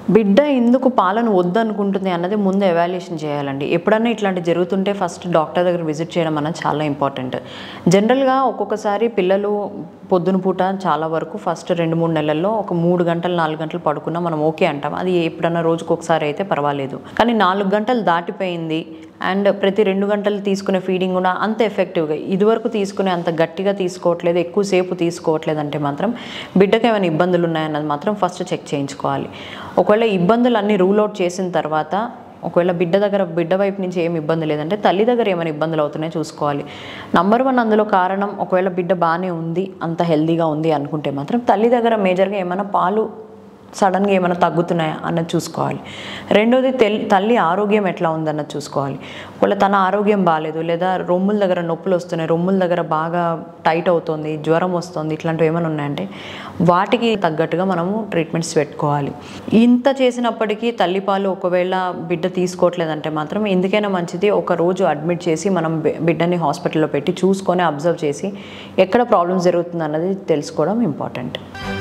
బిడ్డ ఎందుకు పాలను వద్దనుకుంటుంది అన్నది ముందు ఎవాల్యుయేషన్ చేయాలండి. ఎప్పుడన్నా ఇట్లాంటి జరుగుతుంటే ఫస్ట్ డాక్టర్ దగ్గర విజిట్ చేయడం అన్నది చాలా ఇంపార్టెంట్. జనరల్గా ఒక్కొక్కసారి పిల్లలు పొద్దున పూట చాలా వరకు ఫస్ట్ 2-3 నెలల్లో ఒక 3 గంటలు 4 గంటలు పడుకున్నా మనం ఓకే అంటాం. అది ఎప్పుడన్నా రోజుకు ఒకసారి అయితే పర్వాలేదు. కానీ 4 గంటలు దాటిపోయింది అండ్ ప్రతి 2 గంటలు తీసుకునే ఫీడింగ్ కూడా అంత ఎఫెక్టివ్గా ఇదివరకు తీసుకునే అంత గట్టిగా తీసుకోవట్లేదు, ఎక్కువసేపు తీసుకోవట్లేదు అంటే మాత్రం బిడ్డకి ఏమైనా ఇబ్బందులు ఉన్నాయన్నది మాత్రం ఫస్ట్ చెక్ చేయించుకోవాలి. ఒకవేళ ఇబ్బందులు అన్నీ రూల్ అవుట్ చేసిన తర్వాత ఒకవేళ బిడ్డ వైపు నుంచి ఏమి ఇబ్బంది లేదంటే తల్లి దగ్గర ఏమైనా ఇబ్బందులు అవుతున్నాయో చూసుకోవాలి. నంబర్ 1 అందులో కారణం ఒకవేళ బిడ్డ బాగానే ఉంది, అంత హెల్దీగా ఉంది అనుకుంటే మాత్రం తల్లి దగ్గర మేజర్గా ఏమైనా పాలు సడన్గా ఏమైనా తగ్గుతున్నాయా అన్నది చూసుకోవాలి. రెండోది తల్లి ఆరోగ్యం ఎట్లా ఉందన్నది చూసుకోవాలి. ఒకవేళ తన ఆరోగ్యం బాగాలేదు లేదా రొమ్ముల దగ్గర నొప్పులు వస్తున్నాయి, రొమ్ముల దగ్గర బాగా టైట్ అవుతుంది, జ్వరం వస్తుంది, ఇట్లాంటివి ఏమైనా ఉన్నాయంటే వాటికి తగ్గట్టుగా మనము ట్రీట్మెంట్స్ పెట్టుకోవాలి. ఇంత చేసినప్పటికీ తల్లిపాలు ఒకవేళ బిడ్డ తీసుకోవట్లేదంటే మాత్రం ఎందుకైనా మంచిది ఒక రోజు అడ్మిట్ చేసి మనం బిడ్డని హాస్పిటల్లో పెట్టి చూసుకొని అబ్జర్వ్ చేసి ఎక్కడ ప్రాబ్లమ్స్ జరుగుతుంది అన్నది తెలుసుకోవడం ఇంపార్టెంట్.